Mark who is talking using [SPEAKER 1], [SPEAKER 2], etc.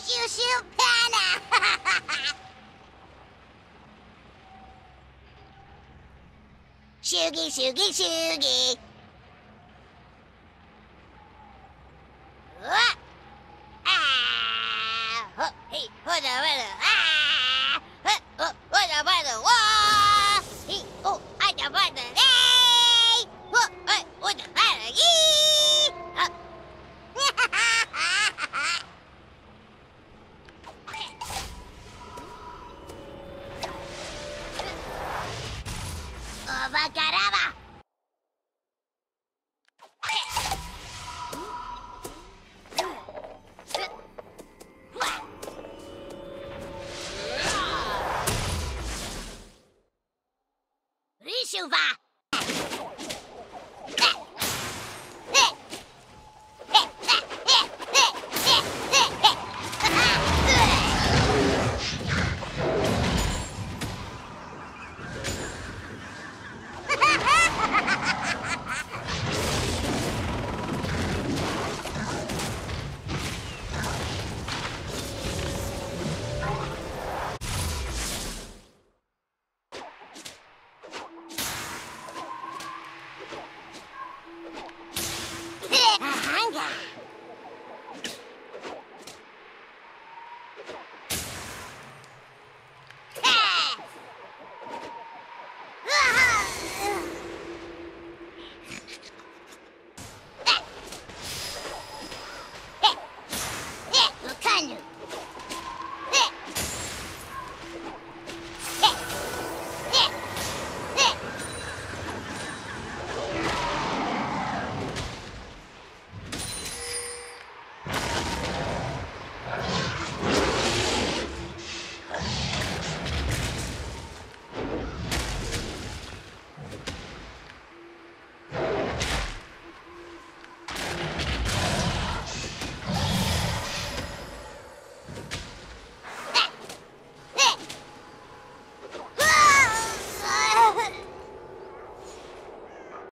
[SPEAKER 1] シュシュパナシュギシュギシュギうわっほへいほだわだほだわだわへいおあだわだれいほおだわだぎあおばからはリシュバハンガー